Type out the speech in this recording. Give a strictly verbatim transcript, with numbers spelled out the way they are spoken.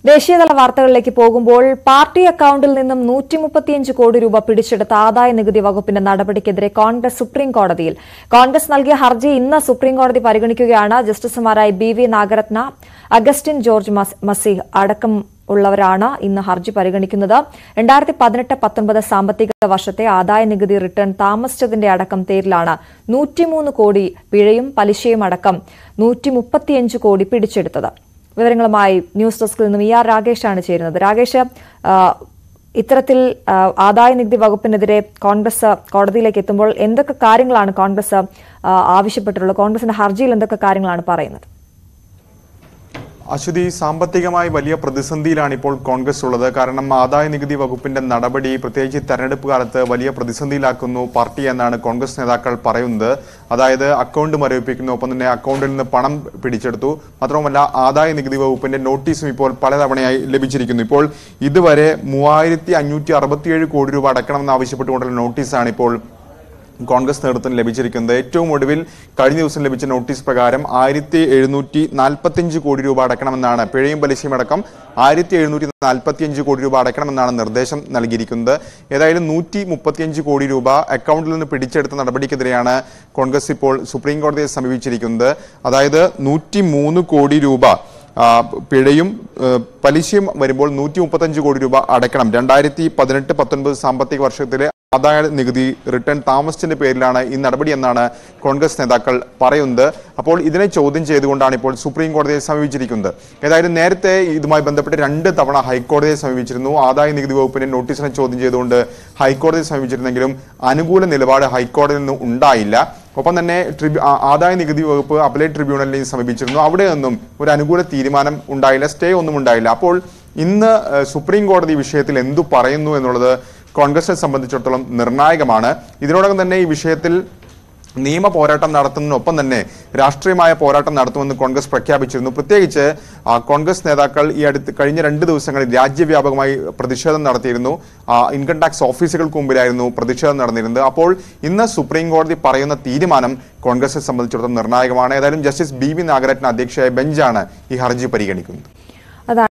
ദേശീയതല വാർത്തകളിലേക്ക് പോകുമ്പോൾ പാർട്ടി അക്കൌണ്ടിൽ നിന്നും നൂറ്റി മുപ്പത്തിയഞ്ച് കോടി രൂപ പിടിച്ചെടുത്ത ആദായ നികുതി വകുപ്പിന്റെ നടപടിക്കെതിരെ കോൺഗ്രസ് സുപ്രീം കോടതിയിൽ. കോൺഗ്രസ് നൽകിയ ഹർജി ഇന്ന് സുപ്രീം കോടതി പരിഗണിക്കുകയാണ്. ജസ്റ്റിസുമാരായ B V Nagarathna, Augustine George Masih അടക്കം ഉള്ളവരാണ് ഇന്ന് ഹർജി പരിഗണിക്കുന്നത്. രണ്ടായിരത്തി പതിനെട്ട് പത്തൊൻപത് സാമ്പത്തിക വർഷത്തെ ആദായ നികുതി റിട്ടേൺ താമസിച്ചതിന്റെ അടക്കം പേരിലാണ് നൂറ്റിമൂന്ന് കോടി പിഴയും പലിശയും അടക്കം നൂറ്റി മുപ്പത്തിയഞ്ച് കോടി പിടിച്ചെടുത്തത്. വിവരങ്ങളുമായി ന്യൂസ് ഡെസ്കിൽ നിന്നും ഇ ആർ രാകേഷാണ് ചേരുന്നത്. രാകേഷ്, ഇത്തരത്തിൽ ആദായ നികുതി വകുപ്പിനെതിരെ കോൺഗ്രസ് കോടതിയിലേക്ക് എത്തുമ്പോൾ എന്തൊക്കെ കാര്യങ്ങളാണ് കോൺഗ്രസ് ആവശ്യപ്പെട്ടിട്ടുള്ളത്? കോൺഗ്രസിന്റെ ഹർജിയിൽ എന്തൊക്കെ കാര്യങ്ങളാണ് പറയുന്നത്? അശ്വതി, സാമ്പത്തികമായി വലിയ പ്രതിസന്ധിയിലാണ് ഇപ്പോൾ കോൺഗ്രസ് ഉള്ളത്. കാരണം ആദായ നികുതി വകുപ്പിന്റെ നടപടി പ്രത്യേകിച്ച് തെരഞ്ഞെടുപ്പ് കാലത്ത് വലിയ പ്രതിസന്ധിയിലാക്കുന്നു പാർട്ടി എന്നാണ് കോൺഗ്രസ് നേതാക്കൾ പറയുന്നത്. അതായത് അക്കൗണ്ട് മരവിപ്പിക്കുന്നു, ഒപ്പം തന്നെ അക്കൗണ്ടിൽ നിന്ന് പണം പിടിച്ചെടുത്തു. മാത്രവുമല്ല ആദായ നികുതി വകുപ്പിന്റെ നോട്ടീസും ഇപ്പോൾ പലതവണയായി ലഭിച്ചിരിക്കുന്നു. ഇപ്പോൾ ഇതുവരെ മൂവായിരത്തി അഞ്ഞൂറ്റി അറുപത്തിയേഴ് കോടി രൂപ അടക്കണമെന്ന് ആവശ്യപ്പെട്ടുകൊണ്ടുള്ള നോട്ടീസാണ് ഇപ്പോൾ കോൺഗ്രസ് നേതൃത്വം ലഭിച്ചിരിക്കുന്നത്. ഏറ്റവും ഒടുവിൽ കഴിഞ്ഞ ദിവസം ലഭിച്ച നോട്ടീസ് പ്രകാരം ആയിരത്തി എഴുന്നൂറ്റി നാൽപ്പത്തിയഞ്ച് കോടി രൂപ അടക്കണമെന്നാണ്, പിഴയും പലിശയും അടക്കം ആയിരത്തി എഴുന്നൂറ്റി നാൽപ്പത്തിയഞ്ച് കോടി രൂപ അടക്കണമെന്നാണ് നിർദ്ദേശം നൽകിയിരിക്കുന്നത്. ഏതായാലും നൂറ്റി മുപ്പത്തിയഞ്ച് കോടി രൂപ അക്കൗണ്ടിൽ നിന്ന് പിടിച്ചെടുത്ത നടപടിക്കെതിരെയാണ് കോൺഗ്രസ് ഇപ്പോൾ സുപ്രീം കോടതിയെ സമീപിച്ചിരിക്കുന്നത്. അതായത് നൂറ്റി മൂന്ന് കോടി രൂപ പിഴയും പലിശയും വരുമ്പോൾ നൂറ്റി മുപ്പത്തഞ്ച് കോടി രൂപ അടക്കണം. രണ്ടായിരത്തി പതിനെട്ട് പത്തൊൻപത് സാമ്പത്തിക വർഷത്തിലെ ആദായ നികുതി റിട്ടേൺ താമസിച്ചതിന്റെ പേരിലാണ് ഈ നടപടി എന്നാണ് കോൺഗ്രസ് നേതാക്കൾ പറയുന്നത്. അപ്പോൾ ഇതിനെ ചോദ്യം ചെയ്തുകൊണ്ടാണ് ഇപ്പോൾ സുപ്രീം കോടതിയെ സമീപിച്ചിരിക്കുന്നത്. ഏതായാലും നേരത്തെ ഇതുമായി ബന്ധപ്പെട്ട് രണ്ട് തവണ ഹൈക്കോടതിയെ സമീപിച്ചിരുന്നു. ആദായ നികുതി വകുപ്പിന്റെ നോട്ടീസിനെ ചോദ്യം ചെയ്തുകൊണ്ട് ഹൈക്കോടതിയെ സമീപിച്ചിരുന്നെങ്കിലും അനുകൂല നിലപാട് ഹൈക്കോടതിയിൽ നിന്ന് ഉണ്ടായില്ല. ഒപ്പം തന്നെ ട്രിബ്യൂ ആദായ നികുതി വകുപ്പ് അപ്പലേറ്റ് ട്രിബ്യൂണലിനെ സമീപിച്ചിരുന്നു. അവിടെ നിന്നും ഒരു അനുകൂല തീരുമാനം ഉണ്ടായില്ല, സ്റ്റേ ഒന്നും ഉണ്ടായില്ല. അപ്പോൾ ഇന്ന് സുപ്രീം കോടതി വിഷയത്തിൽ എന്തു പറയുന്നു എന്നുള്ളത് കോൺഗ്രസിനെ സംബന്ധിച്ചിടത്തോളം നിർണായകമാണ്. ഇതിനോടകം തന്നെ ഈ വിഷയത്തിൽ നിയമ പോരാട്ടം നടത്തുന്നതിനൊപ്പം തന്നെ രാഷ്ട്രീയമായ പോരാട്ടം നടത്തുമെന്ന് കോൺഗ്രസ് പ്രഖ്യാപിച്ചിരുന്നു. പ്രത്യേകിച്ച് കോൺഗ്രസ് നേതാക്കൾ ഈ അടുത്ത് കഴിഞ്ഞ രണ്ട് ദിവസങ്ങളിൽ രാജ്യവ്യാപകമായി പ്രതിഷേധം നടത്തിയിരുന്നു. ഇൻകം ടാക്സ് ഓഫീസുകൾക്ക് മുമ്പിലായിരുന്നു പ്രതിഷേധം നടന്നിരുന്നത്. അപ്പോൾ ഇന്ന് സുപ്രീം കോടതി പറയുന്ന തീരുമാനം കോൺഗ്രസിനെ സംബന്ധിച്ചിടത്തോളം നിർണായകമാണ്. ഏതായാലും ജസ്റ്റിസ് ബി വി നാഗരത്ന അധ്യക്ഷയായ ബെഞ്ചാണ് ഈ ഹർജി പരിഗണിക്കുന്നത്.